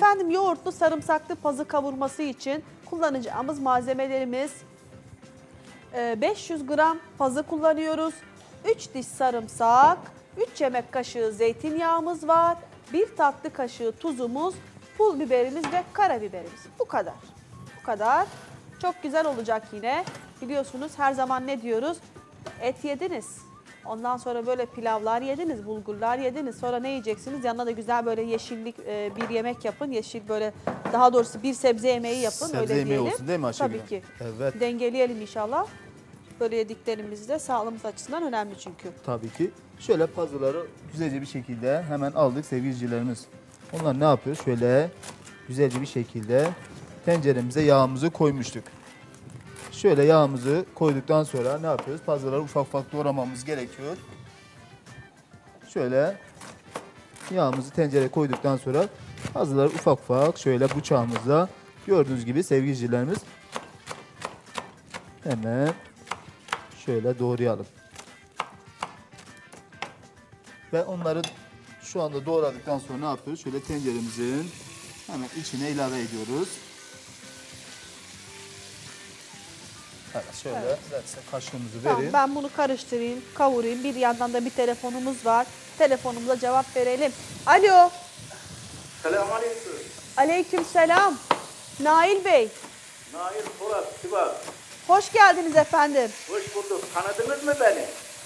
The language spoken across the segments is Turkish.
Efendim yoğurtlu sarımsaklı pazı kavurması için kullanacağımız malzemelerimiz 500 gram pazı kullanıyoruz. 3 diş sarımsak, 3 yemek kaşığı zeytinyağımız var. 1 tatlı kaşığı tuzumuz, pul biberimiz ve karabiberimiz. Bu kadar. Bu kadar. Çok güzel olacak yine. Biliyorsunuz her zaman ne diyoruz? Et yediniz. Ondan sonra böyle pilavlar yediniz, bulgurlar yediniz. Sonra ne yiyeceksiniz? Yanına da güzel böyle yeşillik bir yemek yapın. Yeşil böyle daha doğrusu bir sebze yemeği yapın. Sebze öyle yemeği diyelim. olsun değil mi Ayşegül? Tabii ki. Evet. Dengeleyelim inşallah. Böyle yediklerimiz de sağlığımız açısından önemli çünkü. Tabii ki. Şöyle pazıları güzelce bir şekilde hemen aldık sevgili izleyicilerimiz. Onlar ne yapıyor? Şöyle güzelce bir şekilde tenceremize yağımızı koymuştuk. Şöyle yağımızı koyduktan sonra ne yapıyoruz? Pazıları ufak ufak doğramamız gerekiyor. Şöyle yağımızı tencereye koyduktan sonra pazıları ufak ufak şöyle bıçağımızla gördüğünüz gibi sevgili izleyicilerimiz hemen şöyle doğrayalım. Ve onları şu anda doğradıktan sonra ne yapıyoruz? Şöyle tenceremizin hemen içine ilave ediyoruz. Evet şöyle ben size kaşığımızı Tamam, vereyim. ben bunu karıştırayım, kavurayım. Bir yandan da bir telefonumuz var. Telefonumuza cevap verelim. Alo. Selamünaleyküm. Aleykümselam. Nail Bey. Nail Polat, Sivas. Hoş geldiniz efendim. Hoş bulduk. Tanıdınız mı beni?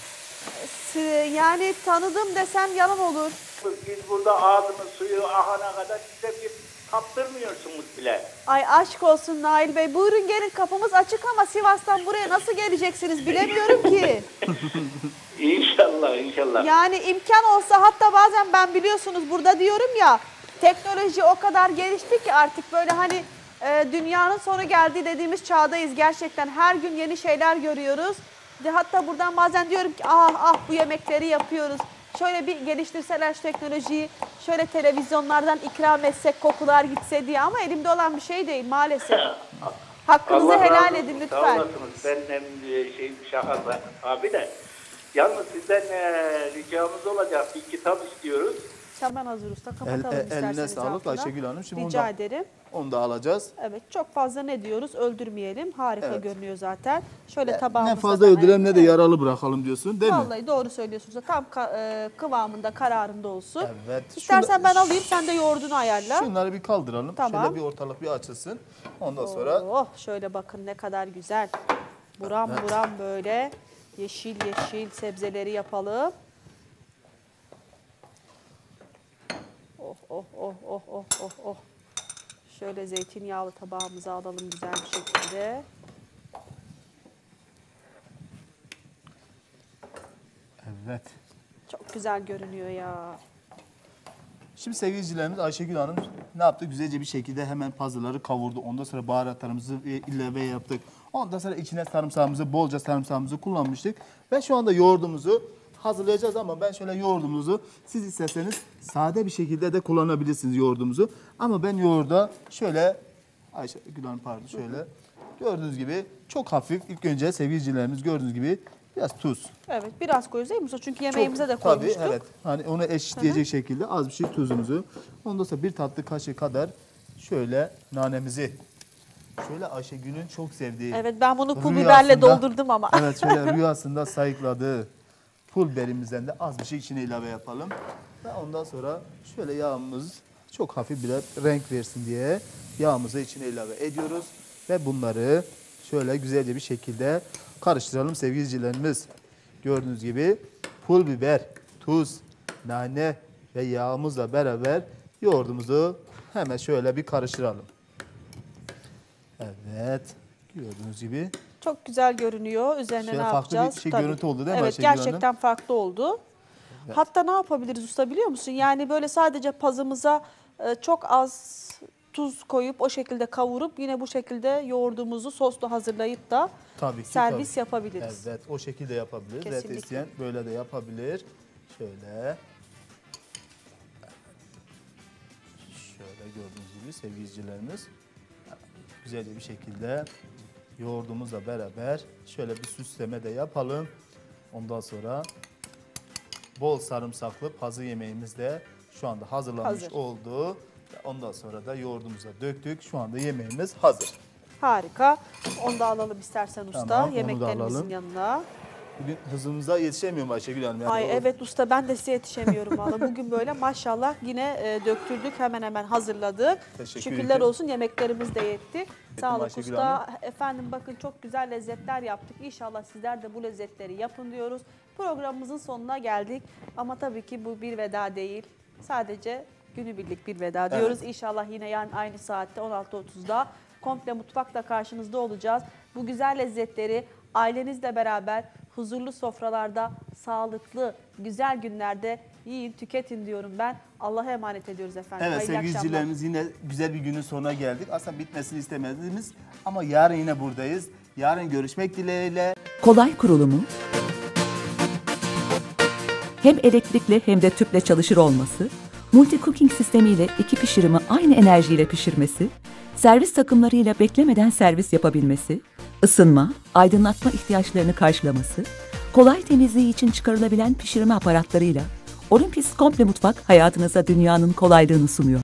Yani tanıdım desem yalan olur. Biz burada ağzımın suyu ahana kadar size bir kaptırmıyorsunuz bile. Ay aşk olsun Nail Bey. Buyurun gelin, kapımız açık ama Sivas'tan buraya nasıl geleceksiniz bilemiyorum ki. İnşallah, inşallah. Yani imkan olsa, hatta bazen ben biliyorsunuz burada diyorum ya, teknoloji o kadar gelişti ki artık böyle hani dünyanın sonu geldi dediğimiz çağdayız gerçekten. Her gün yeni şeyler görüyoruz. Hatta buradan bazen diyorum ki ah bu yemekleri yapıyoruz. Şöyle bir geliştirseler şu teknolojiyi, şöyle televizyonlardan ikram etsek, kokular gitse diye, ama elimde olan bir şey değil maalesef. Hakkınızı Allah helal razı edin olsun, lütfen. Sağ olasınız. Ben şaka abi de. Yalnız sizden ricamız olacak. Bir kitap istiyoruz. Hemen hazır usta, kapatalım isterseniz Eline sağlık altına. Ayşegül Hanım. Şimdi Rica ederim. onu da alacağız. Evet, çok fazla ne diyoruz? Öldürmeyelim. Harika Evet. görünüyor zaten. Şöyle tabağımıza Ne fazla da- öldürelim ne de yaralı bırakalım diyorsun değil mi? Vallahi doğru söylüyorsunuz. Tam kıvamında, kararında olsun. Evet. İstersen ben alayım, sen de yoğurdunu ayarla. Şunları bir kaldıralım. Tamam. Şöyle bir ortalık bir açılsın. Ondan sonra Oh, şöyle bakın ne kadar güzel. Buram buram böyle yeşil yeşil sebzeleri yapalım. Oh. Şöyle zeytinyağlı tabağımıza alalım güzel bir şekilde. evet. Çok güzel görünüyor ya. Şimdi sevgili izleyicilerimiz Ayşegül Hanım ne yaptı? Güzelce bir şekilde hemen pazıları kavurdu. Ondan sonra baharatlarımızı ilave yaptık. Ondan sonra içine bolca sarımsağımızı kullanmıştık. Ve şu anda yoğurdumuzu hazırlayacağız ama ben şöyle yoğurdumuzu, siz isterseniz sade bir şekilde de kullanabilirsiniz yoğurdumuzu. Ama ben yoğurda şöyle, Ayşegül Hanım pardon şöyle, gördüğünüz gibi çok hafif, ilk önce sevgili izleyicilerimiz gördüğünüz gibi biraz tuz. Evet, biraz koyuyoruz değil mi usta? Çünkü yemeğimize de Tabii koymuştuk. evet. Hani onu eşitleyecek şekilde az bir şey tuzumuzu. Ondan sonra bir tatlı kaşığı kadar şöyle nanemizi. Şöyle Ayşegül'ün çok sevdiği. Evet, ben bunu pul rüyasında- biberle doldurdum ama. Evet şöyle rüyasında sayıkladığı pul biberimizden de az bir şey içine ilave yapalım. Ve ondan sonra şöyle yağımız çok hafif bir renk versin diye yağımızı içine ilave ediyoruz. Ve bunları şöyle güzelce bir şekilde karıştıralım sevgili izleyicilerimiz. Gördüğünüz gibi pul biber, tuz, nane ve yağımızla beraber yoğurdumuzu hemen şöyle bir karıştıralım. Evet, gördüğünüz gibi. Çok güzel görünüyor. Üzerine Şöyle ne farklı bir yapacağız? görüntü oldu değil mi Evet, Ayşegül Hanım? gerçekten farklı oldu. Hatta ne yapabiliriz usta biliyor musun? Yani böyle sadece pazımıza çok az tuz koyup o şekilde kavurup yine bu şekilde yoğurdumuzu soslu hazırlayıp da Tabii ki, servis tabii. yapabiliriz. Evet, o şekilde yapabiliriz. Evet, Kesinlikle. isteyen böyle de yapabilir. Şöyle. Şöyle gördüğünüz gibi sevgili izleyicilerimiz. Güzelce bir şekilde yoğurdumuzla beraber şöyle bir süsleme de yapalım. Ondan sonra bol sarımsaklı pazı yemeğimiz de şu anda hazırlanmış Hazır. oldu. Ondan sonra da yoğurdumuza döktük. Şu anda yemeğimiz hazır. Harika. Onu da alalım istersen usta. Tamam, onu da Yemeklerimizin alalım. yanına. Bugün hızımıza yetişemiyorum Ayşegül Hanım. Yani Ay evet usta, ben de size yetişemiyorum valla. Bugün böyle maşallah yine döktürdük, hemen hemen hazırladık. Teşekkür Şükürler ederim. olsun, yemeklerimiz de yetti. Sağlık Ayşegül usta. Hanım. Efendim bakın, çok güzel lezzetler yaptık. İnşallah sizler de bu lezzetleri yapın diyoruz. Programımızın sonuna geldik. Ama tabii ki bu bir veda değil. Sadece günübirlik bir veda diyoruz. İnşallah yine yarın aynı saatte 16.30'da Komple Mutfak'ta karşınızda olacağız. Bu güzel lezzetleri ailenizle beraber huzurlu sofralarda, sağlıklı, güzel günlerde yiyin, tüketin diyorum ben. Allah'a emanet ediyoruz efendim. Evet Hayırlı sevgili akşamlar. izleyicilerimiz, yine güzel bir günün sonuna geldik. Aslında bitmesini istemediğimiz ama yarın yine buradayız. Yarın görüşmek dileğiyle. Kolay kurulumu, hem elektrikli hem de tüple çalışır olması, multi cooking sistemiyle iki pişirimi aynı enerjiyle pişirmesi, servis takımlarıyla beklemeden servis yapabilmesi, ısınma, aydınlatma ihtiyaçlarını karşılaması, kolay temizliği için çıkarılabilen pişirme aparatlarıyla Olympus Komple Mutfak hayatınıza dünyanın kolaylığını sunuyor.